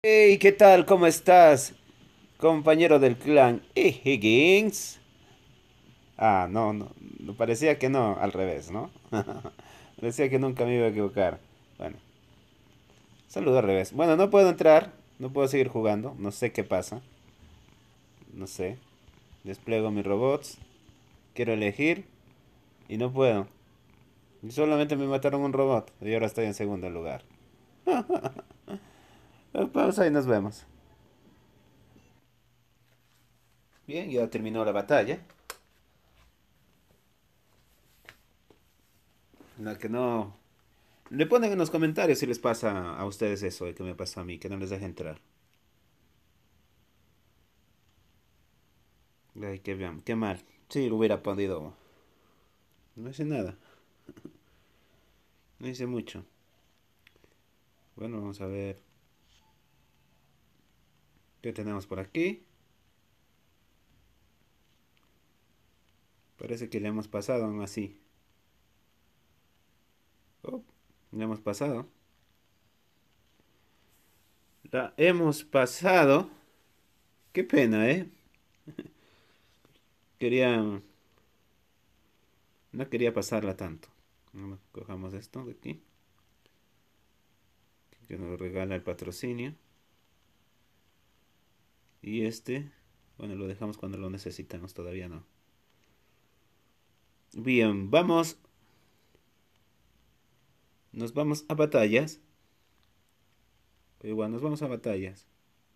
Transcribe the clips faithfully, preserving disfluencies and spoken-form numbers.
Hey, ¿qué tal? ¿Cómo estás, compañero del clan E. Higgins? Ah, no, no, no, parecía que no, al revés, ¿no? Parecía que nunca me iba a equivocar. Bueno, saludo al revés. Bueno, no puedo entrar, no puedo seguir jugando, no sé qué pasa, no sé. Despliego mis robots, quiero elegir y no puedo. Y solamente me mataron un robot y ahora estoy en segundo lugar. Pausa y nos vemos. Bien, ya terminó la batalla. La que no. Le ponen en los comentarios si les pasa a ustedes eso de que me pasó a mí, que no les deje entrar. Ay, qué bien, qué mal. Sí, lo hubiera podido. No hice nada, no hice mucho. Bueno, vamos a ver qué tenemos por aquí. Parece que le hemos pasado aún así. Oh, le hemos pasado. La hemos pasado. Qué pena, ¿eh? Quería. No quería pasarla tanto. Vamos, cojamos esto de aquí. Que nos regala el patrocinio. Y este. Bueno, lo dejamos cuando lo necesitamos, todavía no. Bien, vamos. Nos vamos a batallas. Pero igual, nos vamos a batallas.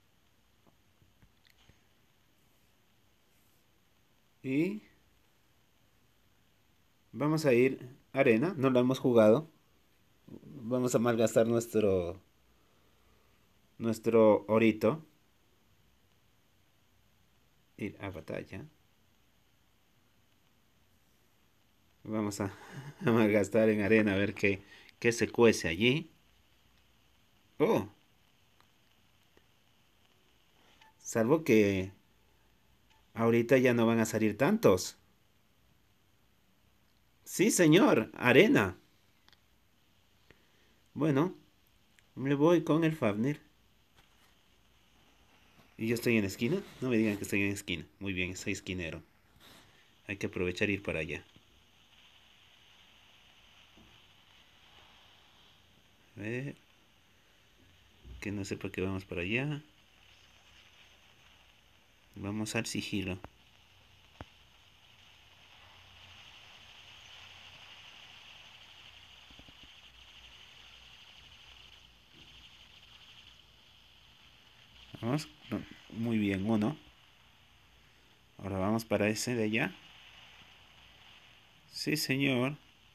Y vamos a ir arena. No lo hemos jugado. Vamos a malgastar nuestro nuestro orito. Ir a batalla. Vamos a, a malgastar en arena a ver qué, qué se cuece allí. Oh, salvo que ahorita ya no van a salir tantos. Sí, señor, arena. Bueno, me voy con el Fafnir. ¿Y yo estoy en esquina? No me digan que estoy en esquina. Muy bien, soy esquinero. Hay que aprovechar e ir para allá. A ver, que no sepa que vamos para allá. Vamos al sigilo. Vamos. No, muy bien, uno. Ahora vamos para ese de allá. Sí, señor.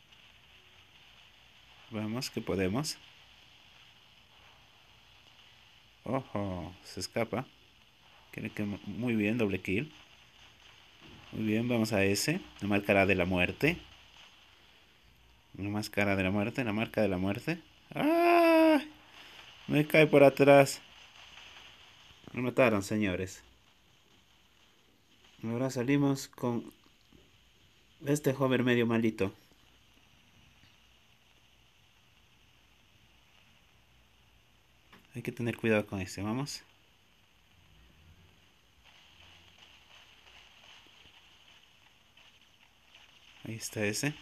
Vamos, que podemos. Ojo, se escapa. Creo que muy bien, doble kill. Muy bien, vamos a ese. La máscara de la muerte. La máscara de la muerte, la marca de la muerte. ¡Ah! Me cae por atrás. Me mataron, señores. Ahora salimos con este hover medio malito. Hay que tener cuidado con este, vamos. Ahí está ese.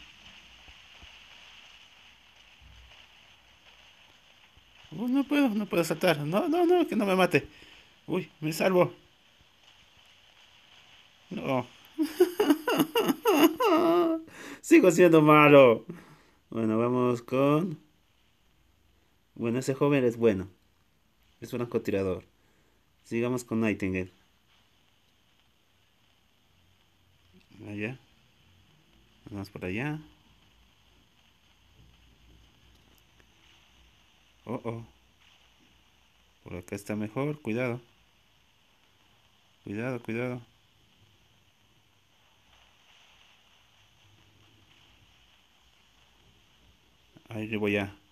Uh, no puedo, no puedo saltar. No, no, no, que no me mate. Uy, me salvo. No. Sigo siendo malo. Bueno, vamos con... Bueno, ese joven es bueno. Es un francotirador. Sigamos con Nightingale. Allá. Vamos por allá. Oh, oh. Por acá está mejor. Cuidado. Cuidado, cuidado. Ahí le voy a...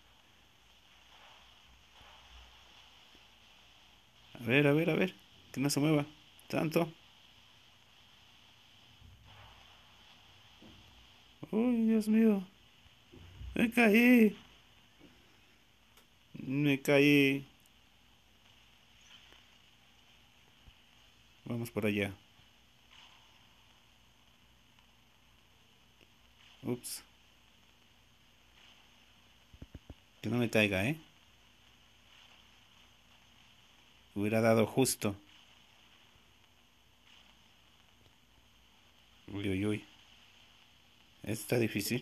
A ver, a ver, a ver. Que no se mueva. Tanto. Uy, Dios mío. Me caí. Me caí. Vamos por allá. Ups. Que no me caiga, ¿eh? Hubiera dado justo. Uy, uy, uy. Está difícil.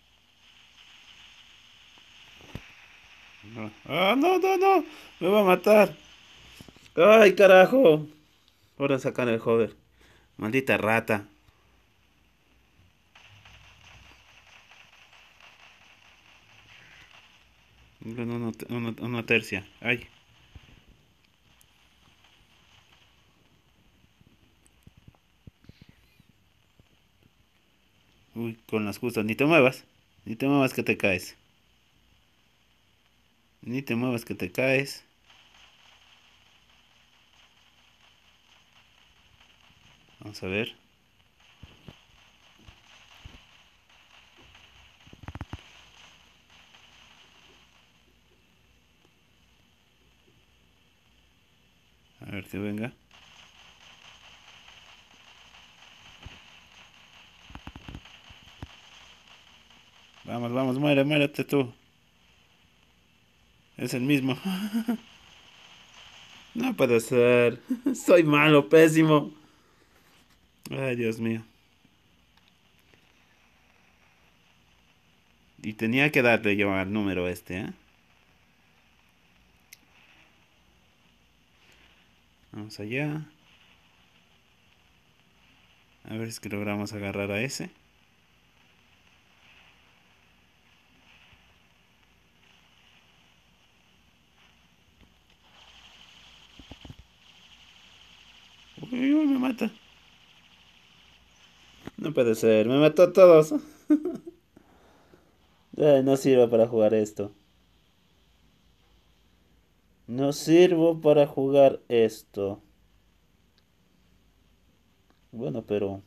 No. ¡Ah, no, no, no! ¡Me va a matar! ¡Ay, carajo! Ahora sacan el hover. Maldita rata. Una, una, una, una tercia. ¡Ay! Uy, con las justas. Ni te muevas. Ni te muevas que te caes. Ni te muevas que te caes. Vamos a ver. A ver que venga. Vamos, vamos, muere, muérete tú. Es el mismo. No puede ser. Soy malo, pésimo. Ay, Dios mío. Y tenía que darle yo al número este, ¿eh? Vamos allá. A ver si logramos agarrar a ese. Uy, uy, me mata. No puede ser, me mató a todos. Ay, no sirvo para jugar esto. No sirvo para jugar esto. Bueno, pero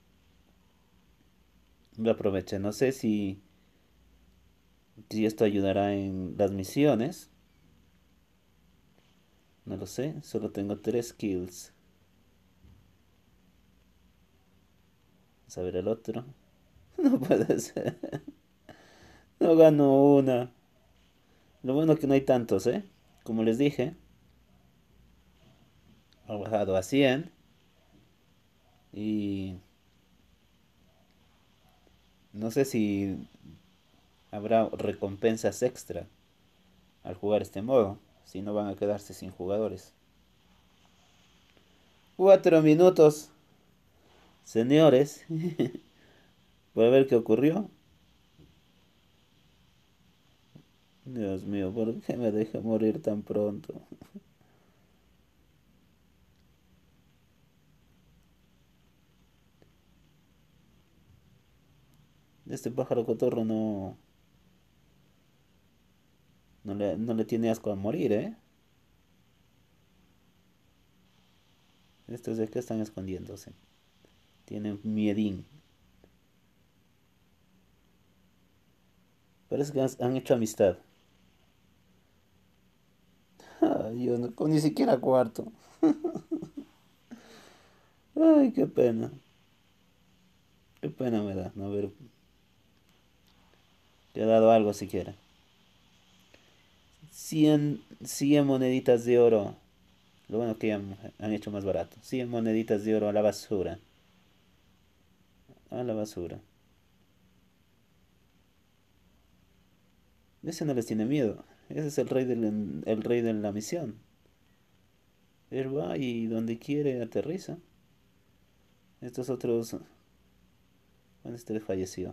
lo aproveché. No sé si, si esto ayudará en las misiones. No lo sé, solo tengo tres kills. Vamos a ver el otro. No puede ser. No gano una. Lo bueno que no hay tantos, ¿eh? Como les dije, ha bajado a cien. Y no sé si habrá recompensas extra al jugar este modo. Si no van a quedarse sin jugadores. Cuatro minutos, señores. Voy a ver qué ocurrió. Dios mío, ¿por qué me dejé morir tan pronto? Este pájaro cotorro no, no le, no le tiene asco a morir, ¿eh? Estos de acá están escondiéndose. Tienen miedín. Parece que han hecho amistad. Ay, yo no, ni siquiera cuarto. Ay, qué pena. Qué pena me da no haber te ha dado algo siquiera. Cien cien moneditas de oro. Lo bueno que han, han hecho más barato. Cien moneditas de oro a la basura. A la basura. Ese no les tiene miedo. Ese es el rey, del, el rey de la misión. Él va y donde quiere aterriza. Estos otros... Bueno, este falleció.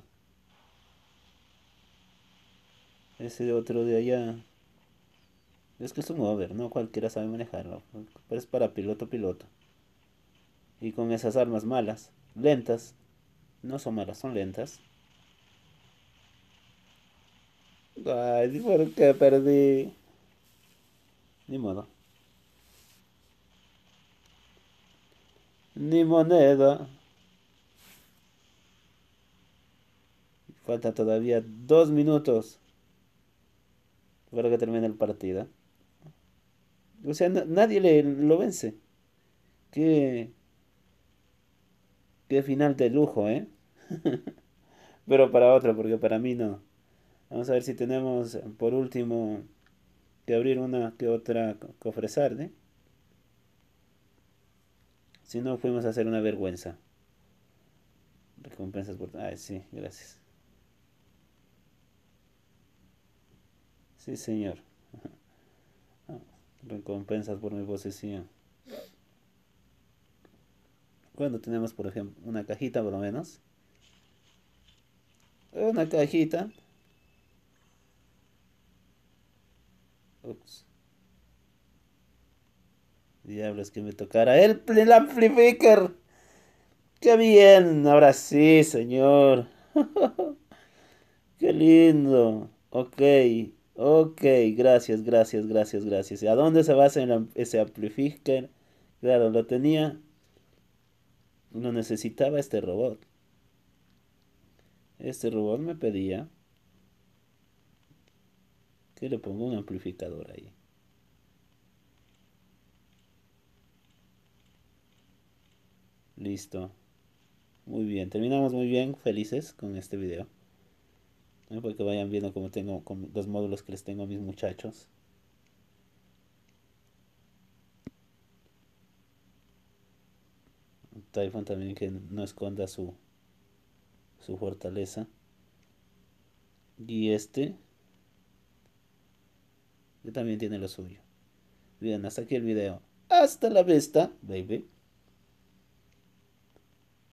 Ese otro de allá... Es que es un over, ¿no? Cualquiera sabe manejarlo. Pero es para piloto piloto. Y con esas armas malas. Lentas. No son malas, son lentas. Ay, ¿por qué perdí? Ni modo. Ni moneda. Falta todavía dos minutos para que termine el partido. O sea, na- nadie le lo vence. Qué, qué final de lujo, ¿eh? Pero para otro, porque para mí no. Vamos a ver si tenemos, por último, que abrir una que otra co- cofresar, ¿eh? Si no, fuimos a hacer una vergüenza. Recompensas por... Ay, sí, gracias. Sí, señor. Ah, recompensas por mi posesión. Cuando tenemos, por ejemplo, una cajita por lo menos. Una cajita. Ups. Diablos que me tocara el, el amplifier. Qué bien. Ahora sí, señor. Qué lindo. Ok. Ok. Gracias, gracias, gracias, gracias. ¿Y a dónde se basa el am- ese amplifier? Claro, lo tenía. Lo necesitaba este robot. Este robot me pedía que le ponga un amplificador ahí. Listo. Muy bien. Terminamos muy bien. Felices con este video. ¿No? Para que vayan viendo cómo tengo con los módulos que les tengo a mis muchachos. Typhon también que no esconda su, su fortaleza. Y este que también tiene lo suyo. Bien, hasta aquí el video. Hasta la vista, baby.